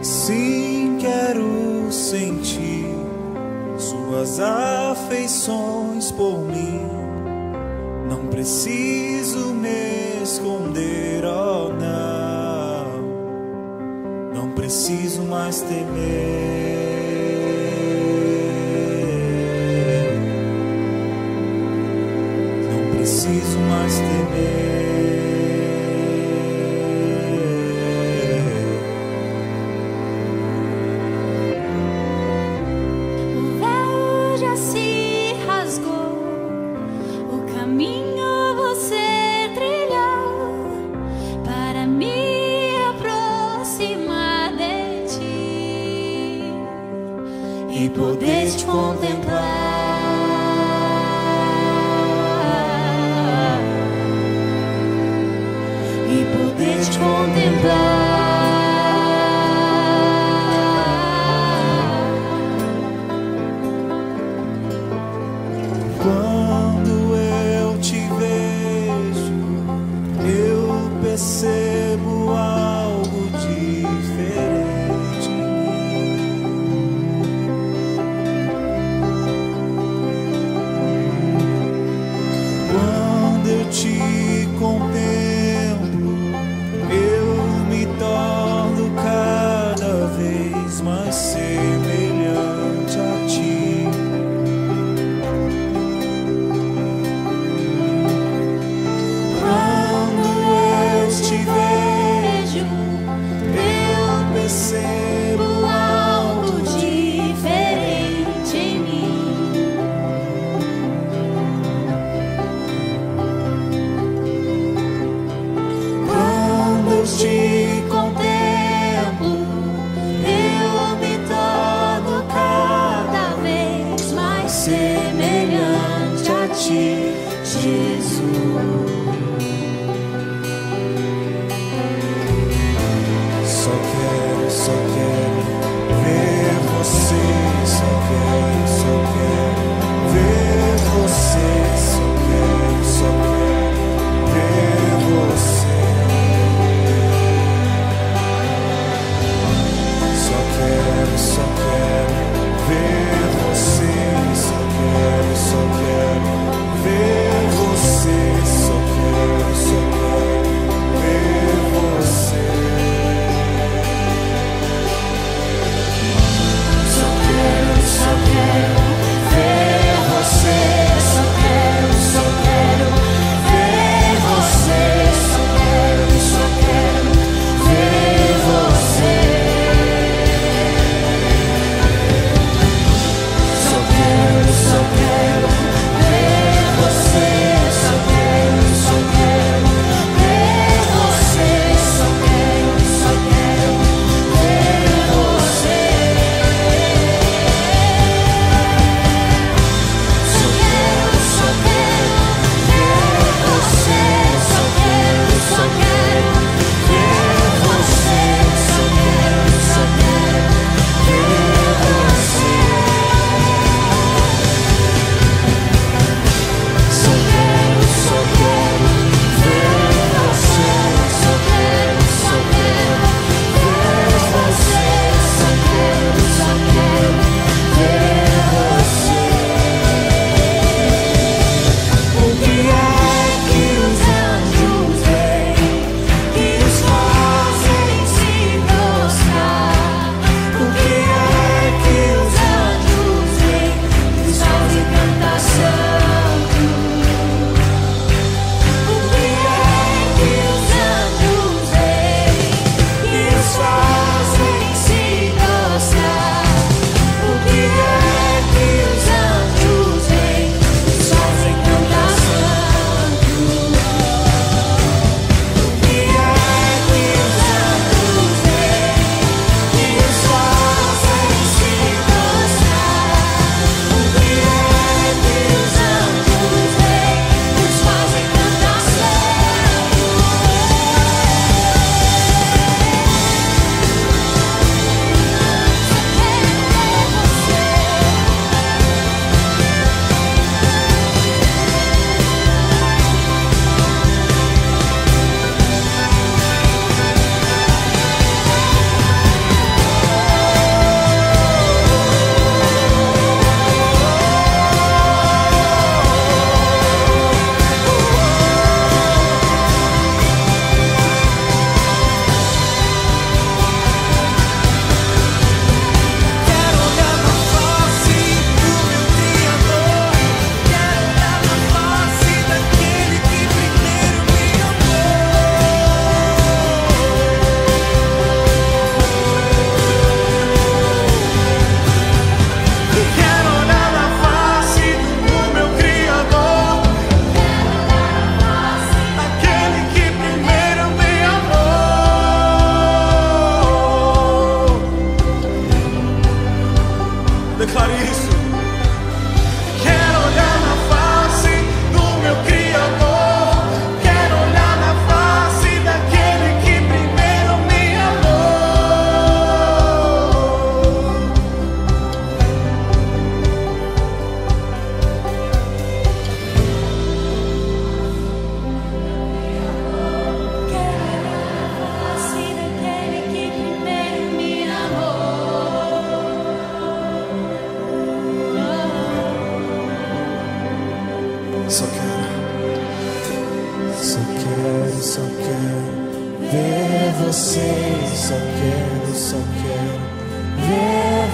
Sim, quero sentir suas afeições por mim. Não preciso me esconder, oh não. Não preciso mais temer. Não preciso mais temer. E poder te contemplar, e poder te contemplar. Quando eu te vejo, eu percebo algo diferente em mim. Quando eu te contemplo, eu me torno cada vez mais semelhante a ti. Percebo algo diferente em mim. Quando eu te contemplo, eu me torno cada vez mais semelhante a ti, Jesus. Só quero ver você, só quero ver você, só quero ver você. Só quero ver você, só quero ver você, só quero ver você. Só quero ver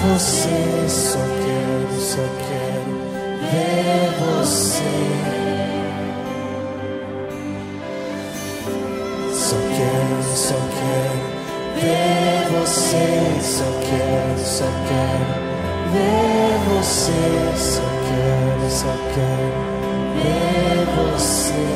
você, só quero ver você. Só quero ver você, só quero ver você, só quero ver você.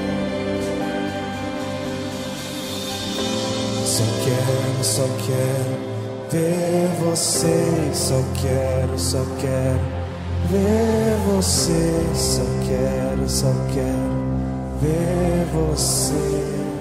Só quero ver você, só quero ver você, só quero ver você.